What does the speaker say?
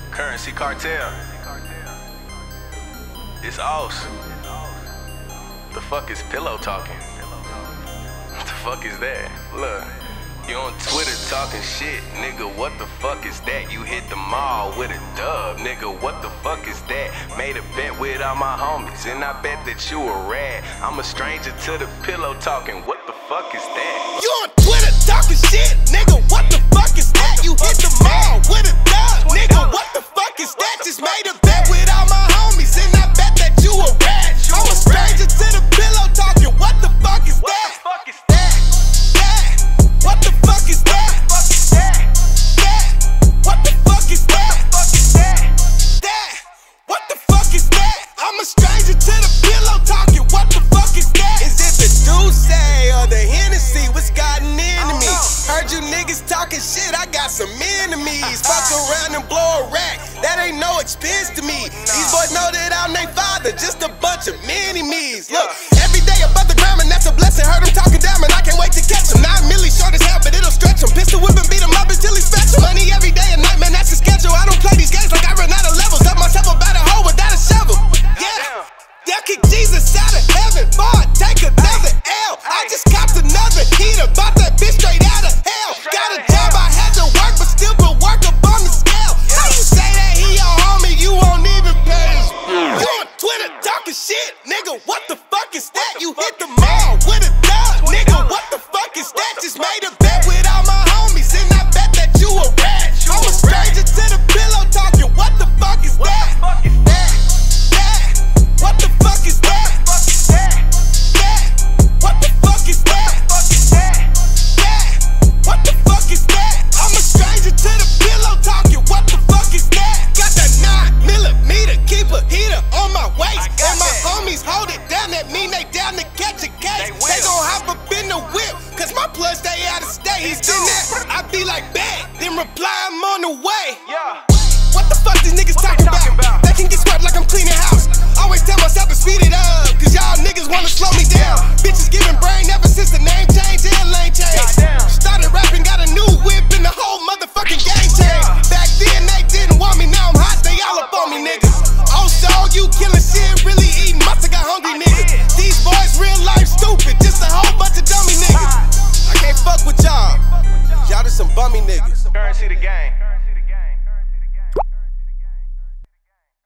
Currency cartel. It's us. The fuck is pillow talking? What the fuck is that? Look, you on Twitter talking shit, nigga, what the fuck is that? You hit the mall with a dub, nigga, what the fuck is that? Made a bet with all my homies, and I bet that you a rat. I'm a stranger to the pillow talking, what the fuck is that? You on Twitter talking shit, nigga, what the fuck is that? You hit the mall with a dub, nigga, what the fuck is that? Just made a bet with all my homies, and I bet that you a rat. I'm a stranger to the pillow talking, what the fuck is that? What the fuck is that? What the fuck is that? What the fuck is that? What the fuck is that? I'm a stranger to the pillow talking. What the fuck is that? Is it the Douce or the Hennessy? What's gotten into me? Heard you niggas talking shit, I got some enemies. Fuck around and blow a rack, that ain't no expense to me. These boys know that I'm their father, just a bunch of mini-me's. Look, every day above the ground, and that's a blessing. Heard them talking down, and I can't wait to catch them. 9 milli short as hell, but it'll stretch them. Pistol whip and beat them up until he's special. Money every day and night, man, that's the schedule. I don't play these games like I run out of levels. Up myself about a hole without a shovel. Yeah, they'll kick Jesus out of heaven. Boy, take another L. I just copped another heater, bought that bitch straight out of hell. Got a job, I had to work, but still put work up on the scale. How you say that he your homie, you won't even pay his bill? You on Twitter talking shit, nigga, what the fuck is that? You hit the mall with a dub, nigga, what the fuck is that? Just made a bet with all my homies, and I bet that you a rat. I'm a stranger to the pillow talking, what the fuck is that? What the fuck is that? What the fuck is that? What the fuck is that? I'm a stranger to the pillow talking, what the fuck is that? Got that 9mm, keep a heater on my waist, and my homies hold it down, that mean they down to catch a case. They gon' hop up in the whip, cause my plug stay out of state. He's in there, I be like, bang, then reply I'm on the way. Yeah. What the fuck these niggas talking about?